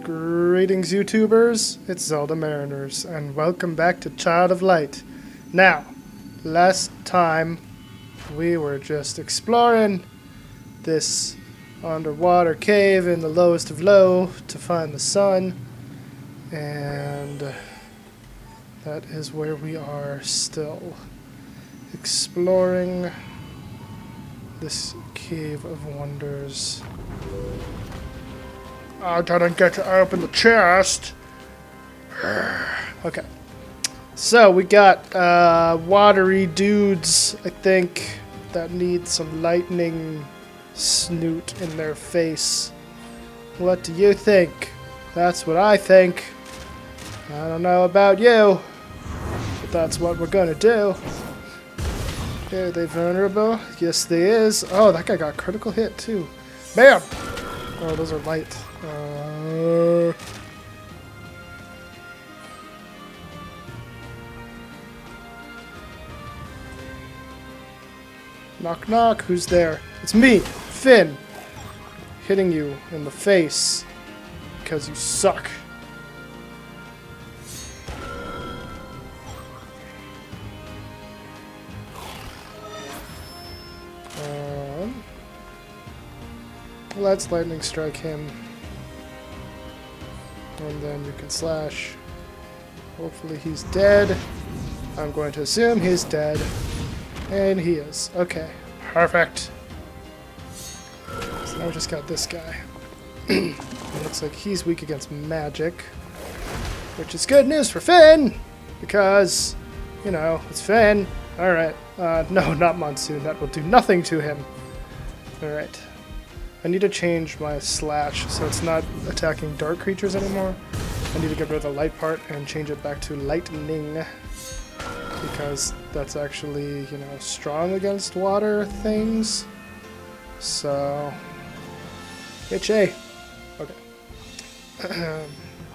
Greetings, YouTubers. It's Zelda Mariners, and welcome back to Child of Light. Now, last time we were just exploring this underwater cave in the lowest of low to find the sun, and that is where we are still, exploring this cave of wonders. I didn't get to open the chest. Okay. So we got watery dudes, I think, that need some lightning snoot in their face. What do you think? That's what I think. I don't know about you, but that's what we're gonna do. Are they vulnerable? Yes, they is. Oh, that guy got critical hit too. Bam! Oh, those are light. Knock knock, who's there? It's me, Finn, hitting you in the face because you suck. Let's lightning strike him. And then you can slash. Hopefully he's dead. I'm going to assume he's dead. And he is. Okay. Perfect. So now we just got this guy. It looks like he's weak against magic. Which is good news for Finn! Because, you know, it's Finn. Alright. No, not Monsoon. That will do nothing to him. Alright. I need to change my slash so it's not attacking dark creatures anymore. I need to get rid of the light part and change it back to lightning. Because that's actually, you know, strong against water things. So, itchy. Okay. Right.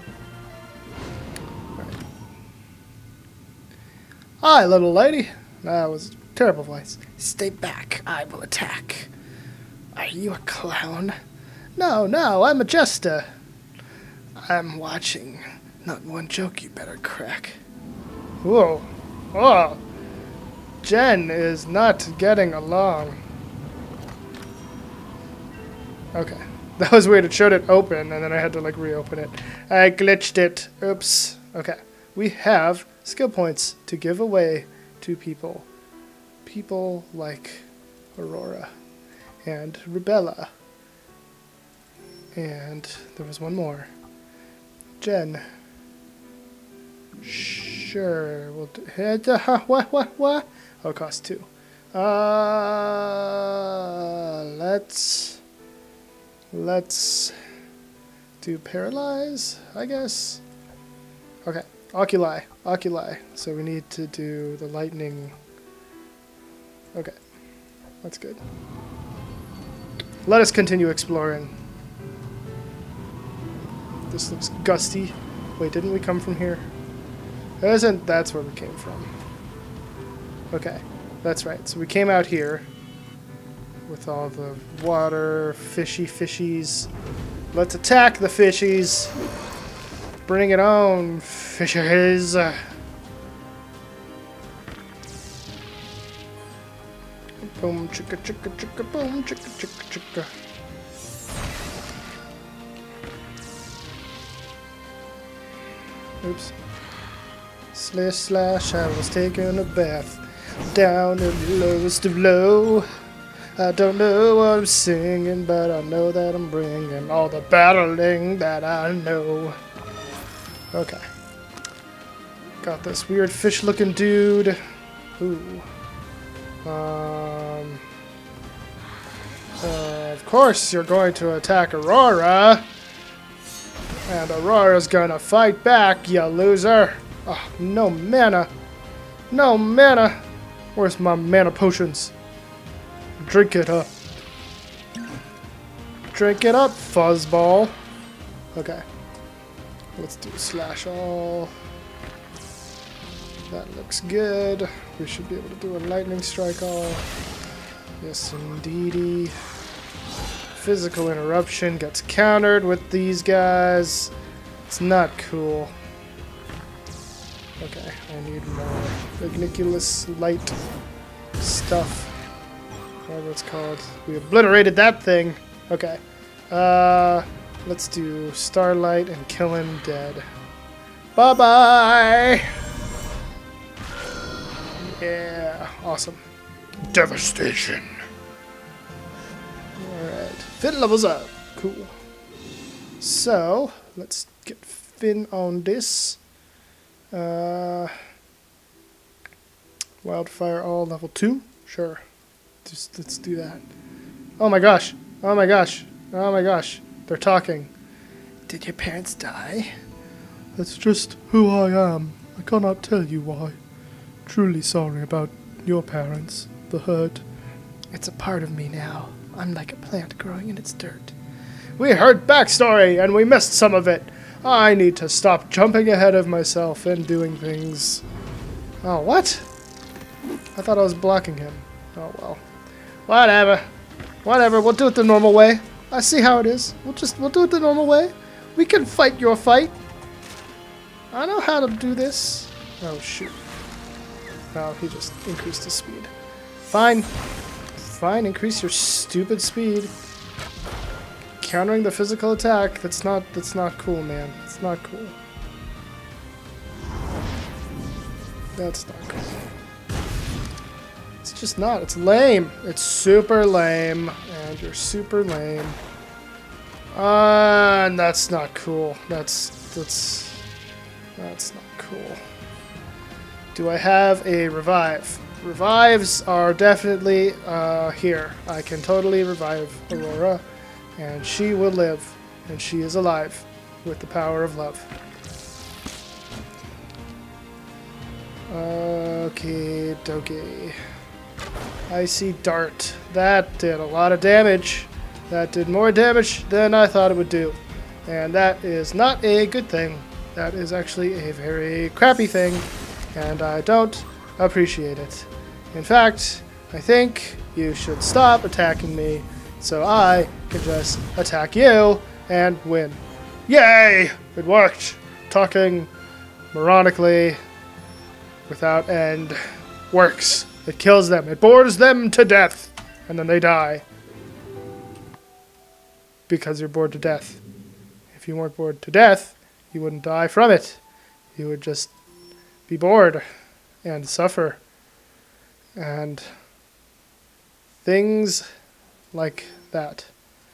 Hi, little lady. That was a terrible voice. Stay back. I will attack. Are you a clown? No, no, I'm a jester. I'm watching. Not one joke you better crack. Whoa. Oh. Jen is not getting along. Okay. That was weird. It showed it open, and then I had to, like, reopen it. I glitched it. Oops. Okay. We have skill points to give away to people. People like Aurora. And Rebella. And there was one more. Jen. Sure. We'll do what? Oh, it costs 2. Let's do Paralyze, I guess. Okay. Oculi. So we need to do the lightning. Okay. That's good. Let us continue exploring. This looks gusty. Wait, didn't we come from here? That's where we came from. Okay, that's right. So we came out here with all the water, fishies. Let's attack the fishies. Bring it on, fishies. Boom, chicka, chicka, chicka, boom, chicka, chicka, chicka. Oops. Slash, slash, I was taking a bath down in the lowest of low. I don't know what I'm singing, but I know that I'm bringing all the battling that I know. Okay. Got this weird fish-looking dude. Ooh. Of course you're going to attack Aurora. And Aurora's gonna fight back, you loser. Oh, no mana. No mana. Where's my mana potions? Drink it up. Drink it up, fuzzball. Okay. Let's do slash all. That looks good. We should be able to do a lightning strike all. Yes, indeedy. physical interruption gets countered with these guys. It's not cool. Okay, I need more Igniculus light stuff. Whatever it's called. We obliterated that thing. Okay. Let's do Starlight and kill him dead. Bye-bye! Yeah, awesome. Devastation. Alright, Finn levels up. Cool. So, let's get Finn on this. Wildfire all level 2? Sure. Just let's do that. Oh my gosh. Oh my gosh. Oh my gosh. They're talking. Did your parents die? That's just who I am. I cannot tell you why. Truly sorry about your parents. The hurt. It's a part of me now. I'm like a plant growing in its dirt. We heard backstory and we missed some of it. I need to stop jumping ahead of myself and doing things. Oh, what? I thought I was blocking him. Oh, well. Whatever. Whatever. We'll do it the normal way. I see how it is. We'll do it the normal way. We can fight your fight. I know how to do this. Oh, shoot. Oh, he just increased his speed. Fine. Fine, increase your stupid speed. Countering the physical attack, that's not cool, man. It's not cool. That's not cool. It's just not. It's lame. It's super lame. And you're super lame. And that's not cool. That's not cool. Do I have a revive? Revives are definitely here. I can totally revive Aurora, and she will live, and she is alive with the power of love. Okay, dokie. Icy Dart. That did a lot of damage. That did more damage than I thought it would do. And that is not a good thing. That is actually a very crappy thing, and I don't appreciate it. In fact, I think you should stop attacking me so I can just attack you and win. Yay! It worked! Talking moronically without end works. It kills them. It bores them to death. And then they die. Because you're bored to death. If you weren't bored to death, you wouldn't die from it. You would just be bored and suffer. And things like that.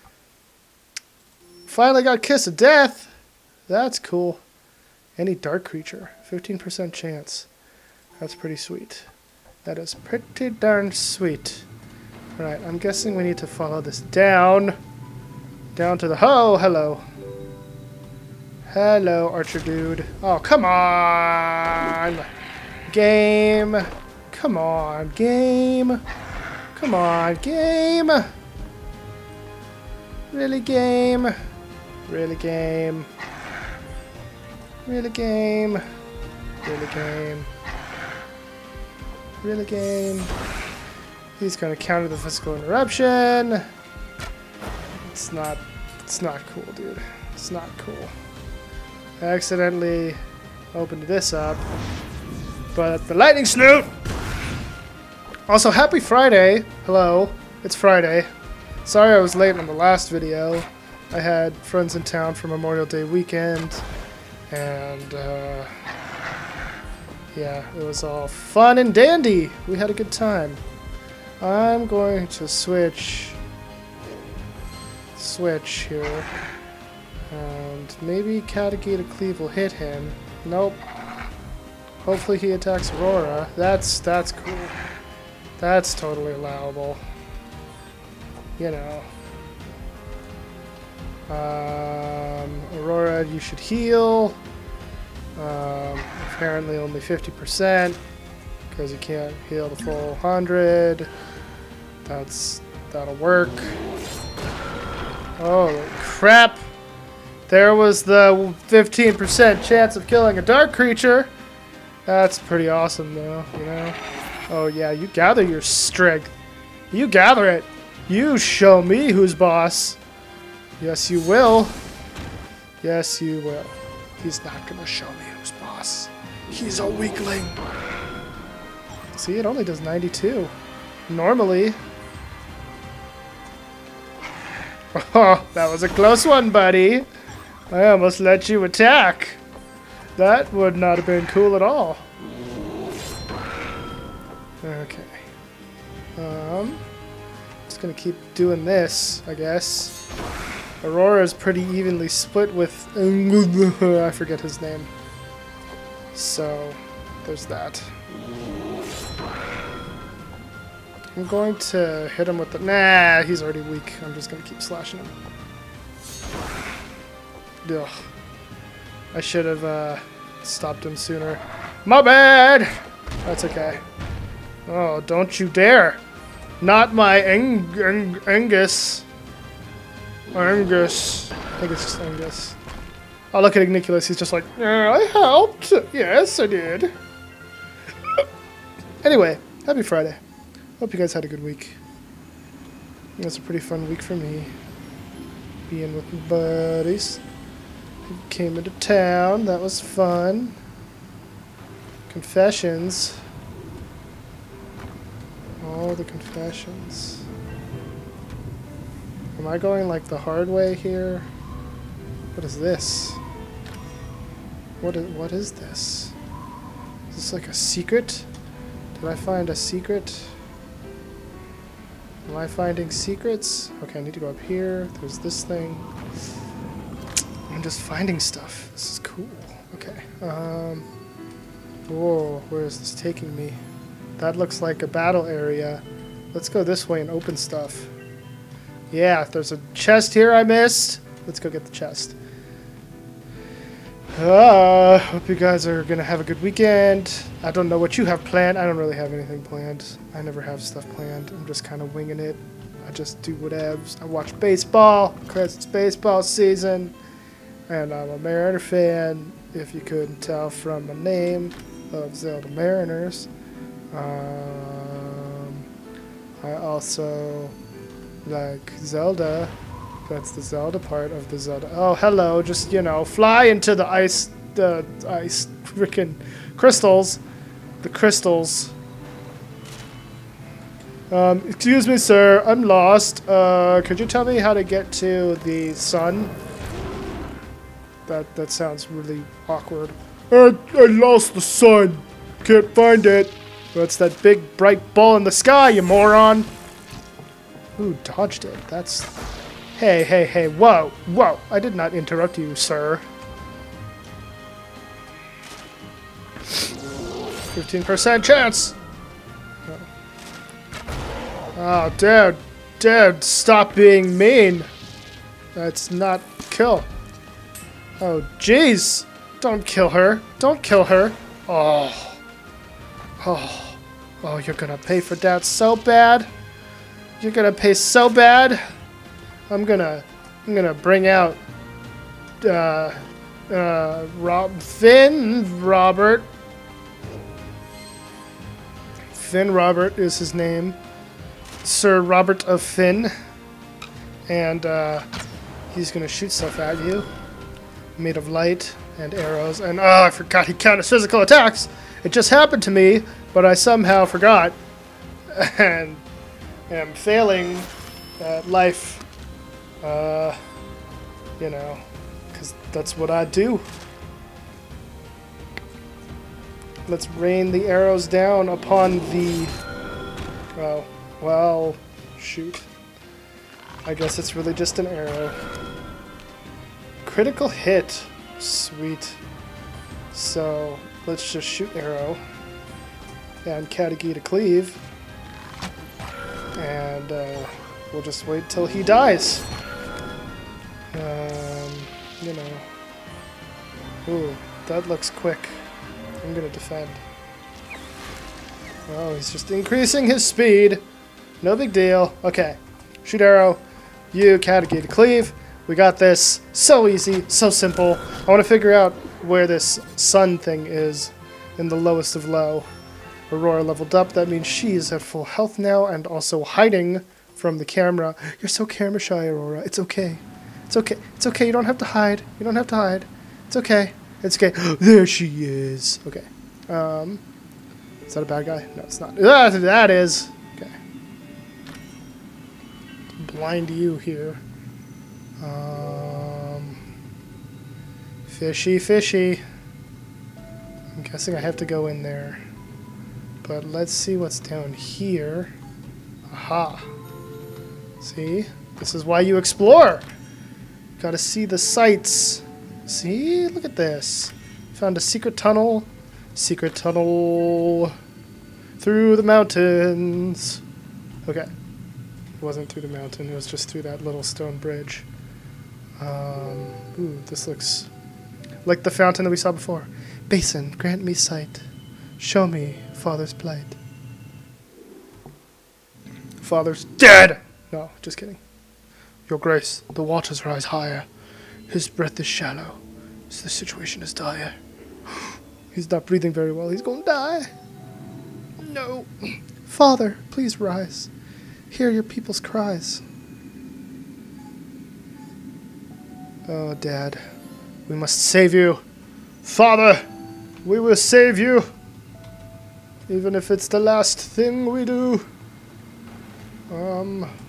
Finally got Kiss of Death. That's cool. Any dark creature. 15% chance. That's pretty sweet. That is pretty darn sweet. Right, I'm guessing we need to follow this down. Down to the... Oh, hello. Hello, Archer Dude. Oh, come on! Game! Come on, game! Come on, game! Really, game? Really, game? Really, game? Really, game? Really, game? He's gonna counter the physical interruption. It's not cool, dude. It's not cool. I accidentally opened this up. But the lightning snoot! Also, happy Friday. Hello. It's Friday. Sorry I was late on the last video. I had friends in town for Memorial Day weekend. And, yeah, it was all fun and dandy. We had a good time. I'm going to switch here. And maybe Katagita Cleave will hit him. Nope. Hopefully he attacks Aurora. That's cool. That's totally allowable. You know. Aurora, you should heal. Apparently only 50%. Because you can't heal the full 100. That'll work. Holy crap! There was the 15% chance of killing a dark creature. That's pretty awesome, though, you know? Oh, yeah, you gather your strength. You gather it. You show me who's boss. Yes, you will. Yes, you will. He's not gonna show me who's boss. He's a weakling. See, it only does 92. Normally. Oh, that was a close one, buddy. I almost let you attack. That would not have been cool at all. Okay. Just gonna keep doing this, I guess. Aurora's pretty evenly split with... I forget his name. So, there's that. I'm going to hit him with the... Nah, he's already weak. I'm just going to keep slashing him. Ugh. I should have stopped him sooner. My bad! That's okay. Oh, don't you dare! Not my Angus. Angus. I think it's just Angus. Oh, look at Igniculus. He's just like, yeah, I helped. Yes, I did. Anyway, happy Friday. Hope you guys had a good week. It was a pretty fun week for me. Being with my buddies. Came into town. That was fun. Confessions. All the confessions. Am I going like the hard way here? What is this? What is this? Is this like a secret? Did I find a secret? Am I finding secrets? Okay, I need to go up here. There's this thing. I'm just finding stuff. This is cool. Okay. Whoa, where is this taking me? That looks like a battle area. Let's go this way and open stuff. Yeah, there's a chest here I missed. Let's go get the chest. Hope you guys are gonna have a good weekend. I don't know what you have planned. I don't really have anything planned. I never have stuff planned. I'm just kind of winging it. I just do whatevs. I watch baseball because it's baseball season. And I'm a Mariner fan, if you couldn't tell from my name of Zelda Mariners. I also like Zelda. That's the Zelda part of the Zelda. Oh, hello. Just, you know, fly into the ice freaking crystals. The crystals. Excuse me, sir. I'm lost. Could you tell me how to get to the sun? That sounds really awkward. I lost the sun. Can't find it. That's that big bright ball in the sky, you moron. Ooh, dodged it. That's... Hey, hey, hey, whoa, whoa. I did not interrupt you, sir. 15% chance. Oh, dude, stop being mean. That's not kill. Oh, jeez. Don't kill her. Don't kill her. Oh. Oh. Oh, you're gonna pay for that so bad. You're gonna pay so bad. I'm gonna bring out Finn Robert. Finn Robert is his name. Sir Robert of Finn. And he's gonna shoot stuff at you. Made of light and arrows. And oh, I forgot he counters physical attacks. It just happened to me, but I somehow forgot. And am failing at life. You know, because that's what I do. Let's rain the arrows down upon the... Oh, well, shoot. I guess it's really just an arrow. Critical hit. Sweet. So, let's just shoot arrow. And Katagi to cleave. And, we'll just wait till he dies. You know. Ooh, that looks quick. I'm gonna defend. Oh, he's just increasing his speed. No big deal. Okay. Shoot arrow. You, Katagi to cleave. We got this. So easy. So simple. I want to figure out where this sun thing is in the lowest of low. Aurora leveled up. That means she is at full health now and also hiding from the camera. You're so camera shy, Aurora. It's okay. It's okay. It's okay. You don't have to hide. You don't have to hide. It's okay. It's okay. There she is. Okay. Is that a bad guy? No, it's not. That is. Okay. Blind you here. Fishy, fishy. I'm guessing I have to go in there. But let's see what's down here. Aha. See? This is why you explore. Gotta see the sights. See? Look at this. Found a secret tunnel. Secret tunnel through the mountains. Okay. It wasn't through the mountain. It was just through that little stone bridge. Ooh, this looks like the fountain that we saw before. Basin, grant me sight. Show me father's plight. Father's dead! No, just kidding. Your Grace, the waters rise higher. His breath is shallow. So the situation is dire. He's not breathing very well. He's gonna die. No. Father, please rise. Hear your people's cries. Oh, Dad. We must save you. Father, we will save you. Even if it's the last thing we do. Oh,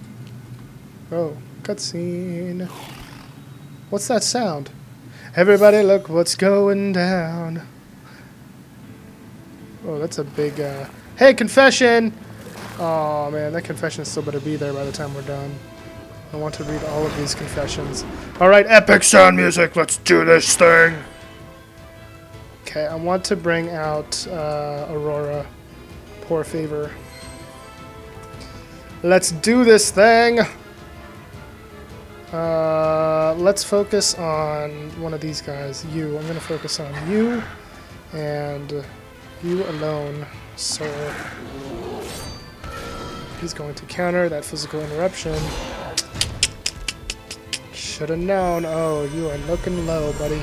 cutscene. What's that sound? Everybody look what's going down. Oh, that's a big, Hey, confession! Oh man, that confession still better be there by the time we're done. I want to read all of these confessions. Alright, epic sound music, let's do this thing! Okay, I want to bring out, Aurora. Poor favor. Let's do this thing! Let's focus on one of these guys. You. I'm gonna focus on you. And you alone, sir. He's going to counter that physical interruption. Should have known. Oh, you are looking low, buddy.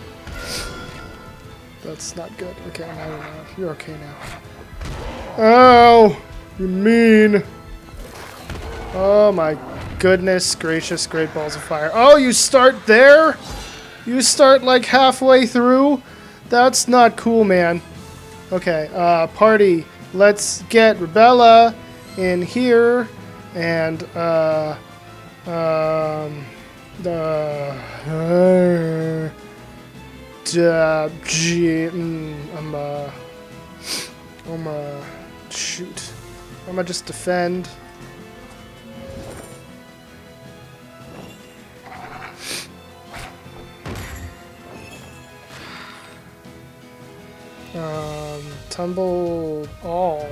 That's not good. Okay, now you're okay now. Oh, you mean. Oh my goodness gracious, great balls of fire. Oh, you start there? You start like halfway through? That's not cool, man. Okay, party. Let's get Rebella in here and shoot. I'm gonna just defend. Tumble all.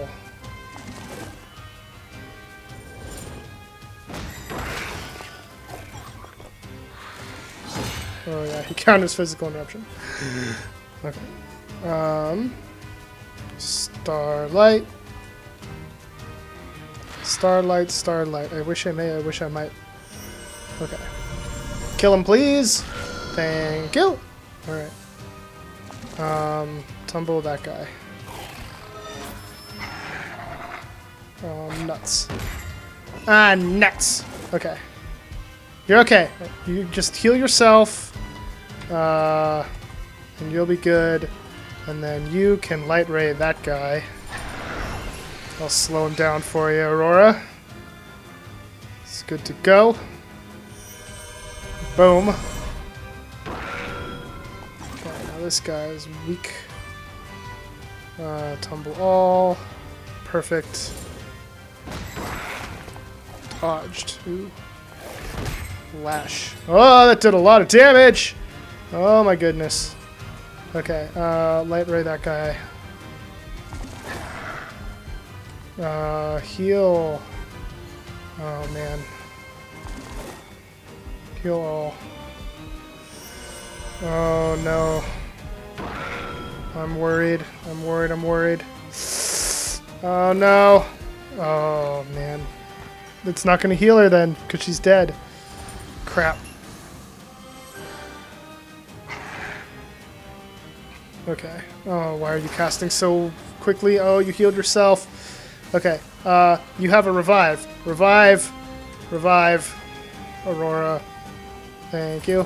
Oh yeah, he counters physical interruption. Okay. Starlight. Starlight, Starlight. I wish I may, I wish I might. Okay. Kill him, please. Thank you. Alright. Tumble that guy. Nuts. Ah, nuts. Okay. You're okay. You just heal yourself. And you'll be good. And then you can light ray that guy. I'll slow him down for you, Aurora. It's good to go. Boom. Okay, now this guy is weak. Tumble all. Perfect. Dodged. Ooh. Lash. Oh, that did a lot of damage! Oh my goodness. Okay, light ray that guy. Heal. Oh man. Heal all. Oh no. I'm worried. I'm worried. I'm worried. Oh no. Oh man. It's not gonna heal her then, because she's dead. Crap. Okay. Oh, why are you casting so quickly? Oh, you healed yourself. Okay. You have a revive. Revive. Revive. Aurora. Thank you.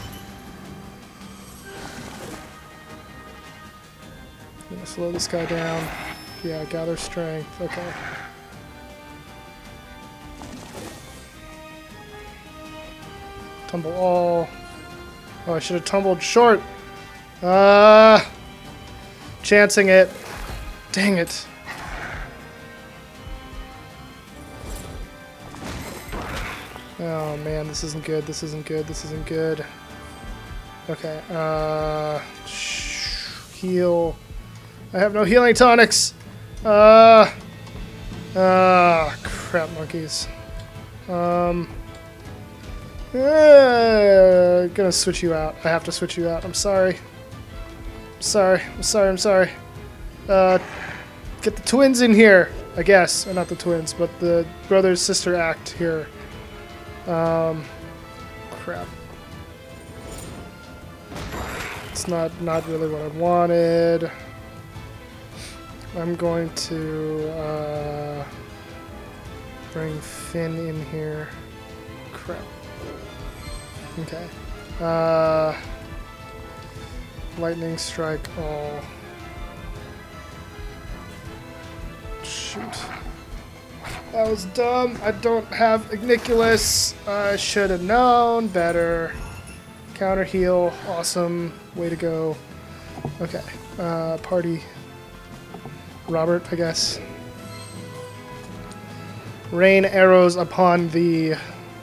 I'm gonna slow this guy down. Yeah, gather strength. Okay. Tumble all. Oh, I should have tumbled short. Chancing it. Dang it. Oh man, this isn't good. This isn't good. This isn't good. Okay. Heal. I have no healing tonics. Crap monkeys. Gonna switch you out. I have to switch you out. I'm sorry. I'm sorry. Get the twins in here, I guess. Or not the twins, but the brother-sister act here. Crap. It's not really what I wanted. I'm going to bring Finn in here. Crap. Okay. Lightning strike all. Shoot. That was dumb. I don't have Igniculus. I should have known better. Counter heal. Awesome. Way to go. Okay. Party. Robert, I guess. Rain arrows upon the...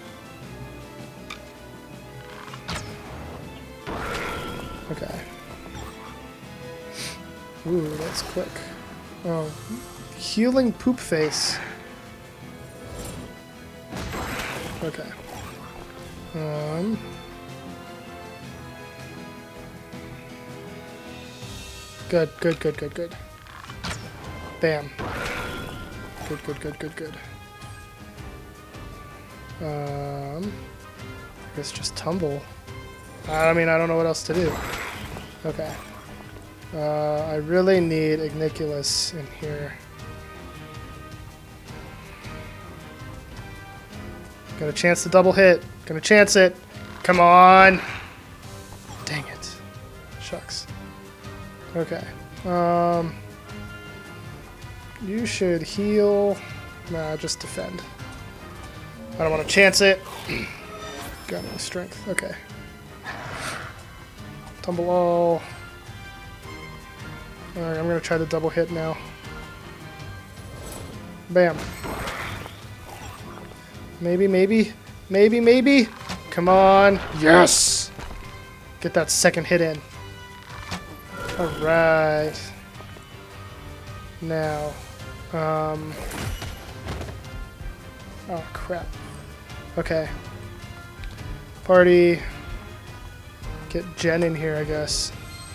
Okay. Ooh, that's quick. Oh. Healing poop face. Okay. Good. Bam. Good. I guess just tumble. I mean, I don't know what else to do. Okay. I really need Igniculus in here. Got a chance to double hit. Gonna chance it. Come on. Dang it. Shucks. Okay. You should heal. Nah, just defend. I don't want to chance it. Got no strength. Okay. Tumble all. Alright, I'm gonna try the double hit now. Bam. Maybe. Come on. Yes! Get that second hit in. Alright. Now. Oh, crap. Okay. Party. Get Jen in here, I guess.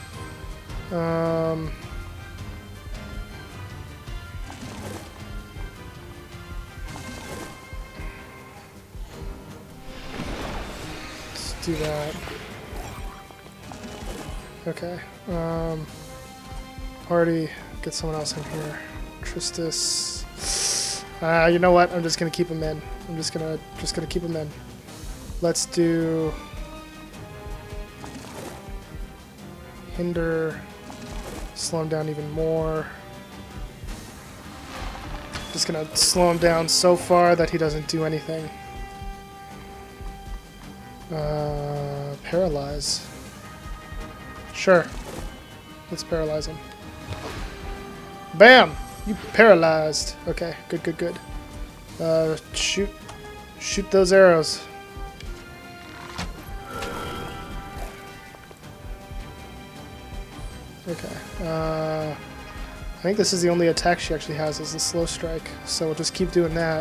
Do that. Okay. Party. Get someone else in here. Tristis. You know what? I'm just gonna keep him in. I'm just gonna keep him in. Let's do hinder. Slow him down even more. Just gonna slow him down so far that he doesn't do anything. Paralyze. Sure. Let's paralyze him. Bam! You paralyzed. Okay, good. Shoot those arrows. Okay. I think this is the only attack she actually has is the slow strike, so we'll just keep doing that.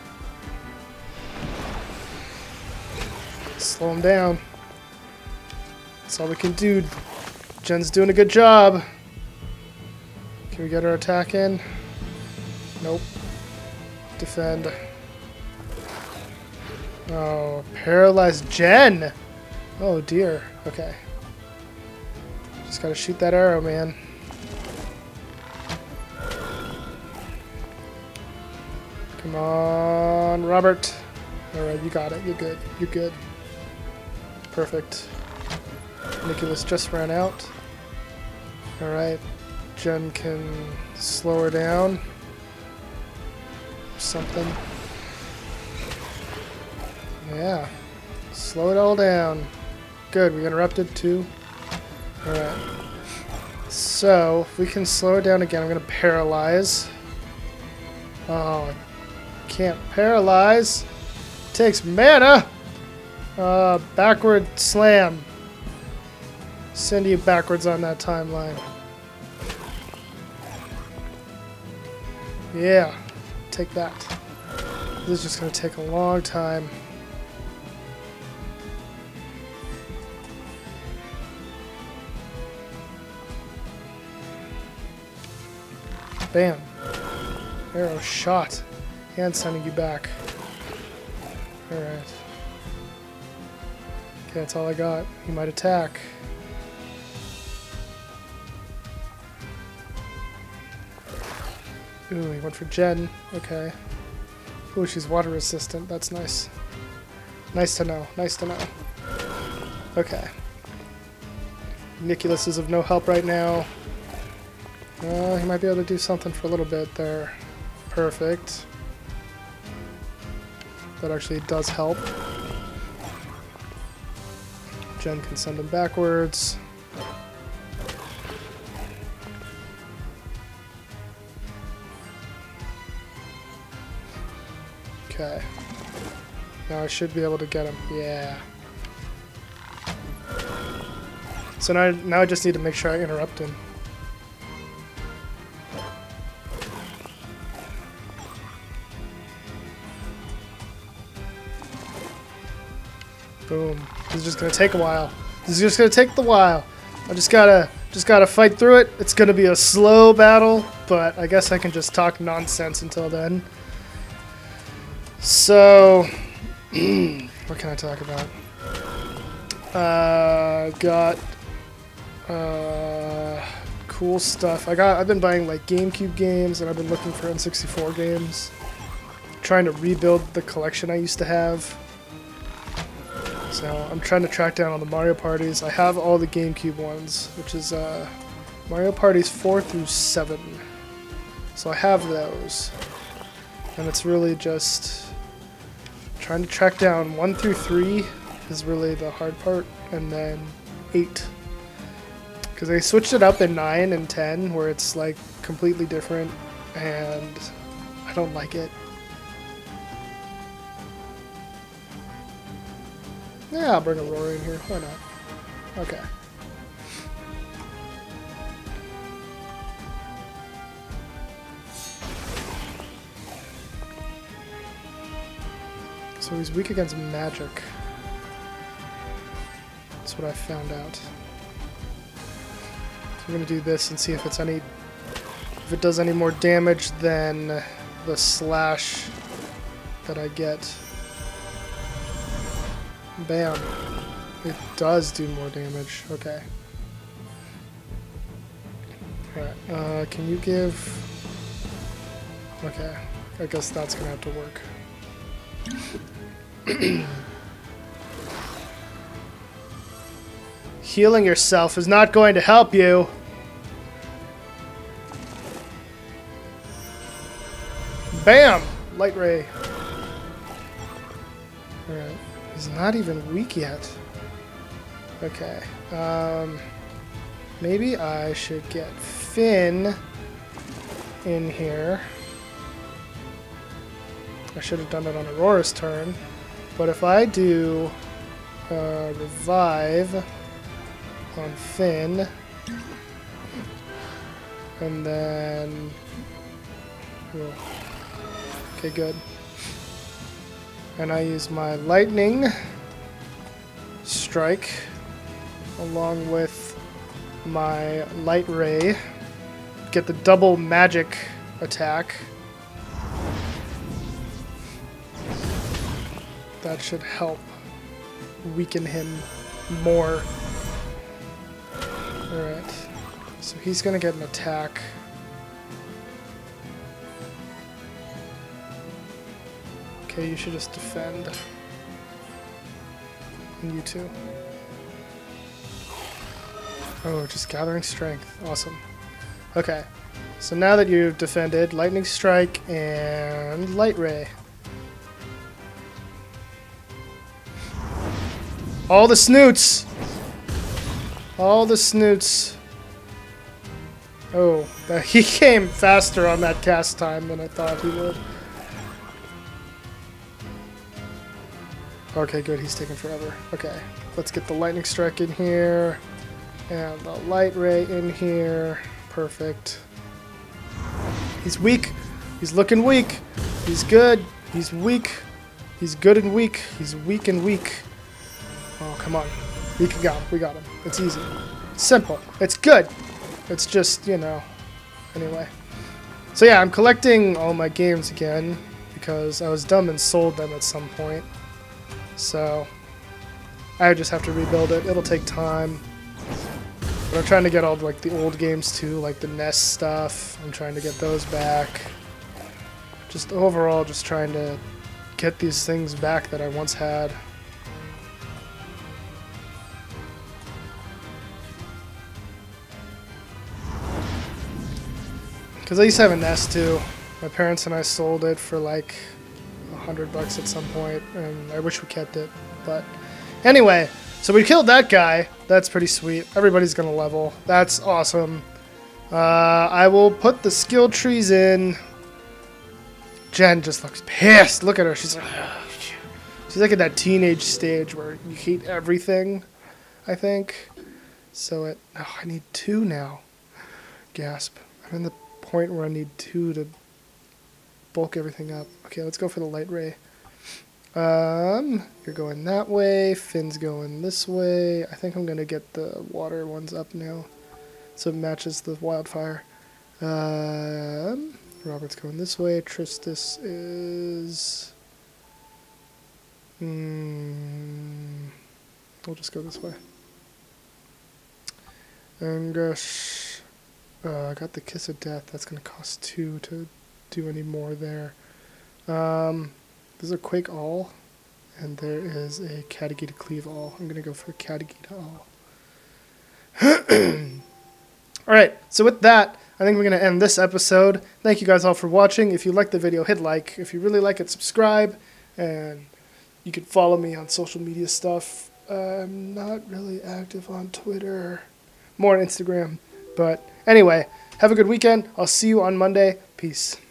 Slow him down. That's all we can do. Jen's doing a good job. Can we get her attack in? Nope. Defend. Oh, paralyzed Jen! Oh dear. Okay. Just gotta shoot that arrow, man. Come on, Robert. Alright, you got it. You're good. Perfect. Nicholas just ran out. Alright. Jen can slow her down. Something. Yeah. Slow it all down. Good, we interrupted too. Alright. So, if we can slow it down again, I'm going to paralyze. Oh, I can't paralyze. Takes mana! Backward slam. Send you backwards on that timeline. Yeah, take that. This is just going to take a long time. Bam. Arrow shot. And sending you back. Alright. Okay, that's all I got. He might attack. Ooh, he went for Jen. Okay. Ooh, she's water resistant. That's nice. Nice to know. Nice to know. Okay. Nicholas is of no help right now. He might be able to do something for a little bit there. Perfect. That actually does help. Jen can send him backwards. Okay. Now I should be able to get him. Yeah. So now I just need to make sure I interrupt him. Boom. This is just gonna take a while. This is just gonna take the while. I just gotta fight through it. It's gonna be a slow battle, but I guess I can just talk nonsense until then. So, what can I talk about? Got cool stuff. I've been buying like GameCube games, and I've been looking for N64 games. Trying to rebuild the collection I used to have. So I'm trying to track down all the Mario parties. I have all the GameCube ones, which is Mario parties 4 through 7. So I have those. And it's really just trying to track down 1 through 3 is really the hard part, and then 8. Because they switched it up in 9 and 10, where it's like completely different, and I don't like it. Yeah, I'll bring Aurora in here. Why not? Okay. So he's weak against magic. That's what I found out. So I'm gonna do this and see if it's any, if it does any more damage than the slash that I get. Bam. It does do more damage. Okay. Alright, can you give... Okay, I guess that's gonna have to work. Healing yourself is not going to help you. Bam! Light ray. Alright. He's not even weak yet. Okay. Maybe I should get Finn in here. I should have done it on Aurora's turn. But if I do revive on Finn, and then... Okay, good. And I use my lightning strike along with my light ray. Get the double magic attack. That should help weaken him more. Alright. So he's gonna get an attack. Okay, you should just defend. And you too. Oh, just gathering strength. Awesome. Okay. So now that you've defended, Lightning Strike and Light Ray. All the snoots! All the snoots. Oh, he came faster on that cast time than I thought he would. Okay, good. He's taking forever. Okay, let's get the Lightning Strike in here. And the Light Ray in here. Perfect. He's weak. He's looking weak. He's good. He's weak. He's good and weak. He's weak and weak. Oh, come on. We got him. We got him. It's easy. Simple. It's good. It's just, you know. Anyway. So yeah, I'm collecting all my games again because I was dumb and sold them at some point. So I just have to rebuild it. It'll take time. But I'm trying to get all like the old games too, like the NES stuff. I'm trying to get those back. Just overall, just trying to get these things back that I once had. Because I used to have a NES too. My parents and I sold it for like $100 at some point, and I wish we kept it. But anyway, so we killed that guy. That's pretty sweet. Everybody's gonna level. That's awesome. I will put the skill trees in. Jen just looks pissed. Look at her. She's like at that teenage stage where you hate everything, I think. So I need 2 now. Gasp. I'm in the point where I need 2 to bulk everything up. Okay, let's go for the Light Ray. You're going that way. Finn's going this way. I think I'm gonna get the water ones up now, so it matches the wildfire. Robert's going this way. Tristis is. We'll just go this way. Angush. I got the Kiss of Death. That's going to cost 2 to do any more there. There's a Quake All, and there is a Katagita Cleave All. I'm going to go for Katagita All. Alright, so with that, I think we're going to end this episode. Thank you guys all for watching. If you liked the video, hit like. If you really like it, subscribe. And you can follow me on social media stuff. I'm not really active on Twitter. More on Instagram. But anyway, have a good weekend. I'll see you on Monday. Peace.